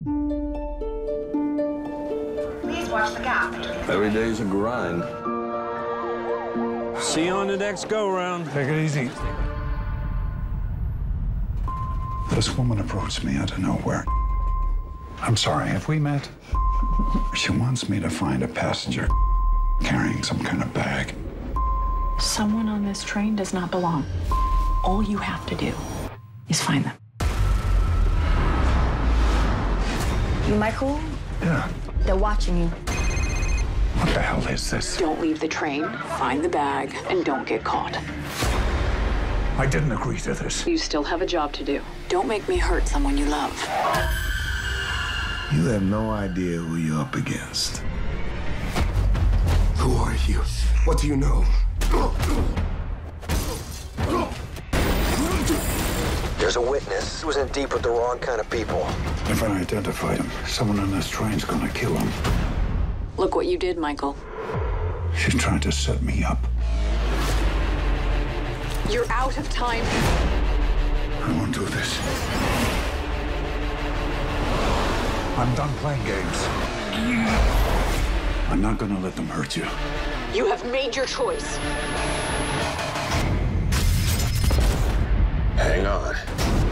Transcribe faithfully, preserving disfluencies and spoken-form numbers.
Please watch the gap between... Every day's a grind. See you on the next go-round. Take it easy. This woman approached me out of nowhere. I'm sorry, have we met? She wants me to find a passenger carrying some kind of bag. Someone on this train does not belong. All you have to do is find them. You Michael? Yeah. They're watching you. What the hell is this? Don't leave the train, find the bag, and don't get caught. I didn't agree to this. You still have a job to do. Don't make me hurt someone you love. You have no idea who you're up against. Who are you? What do you know? There's a witness who's in deep with the wrong kind of people. If I identify him, someone on this train's gonna kill him. Look what you did, Michael. She's trying to set me up. You're out of time. I won't do this. I'm done playing games. I'm not gonna let them hurt you. You have made your choice. Hang on.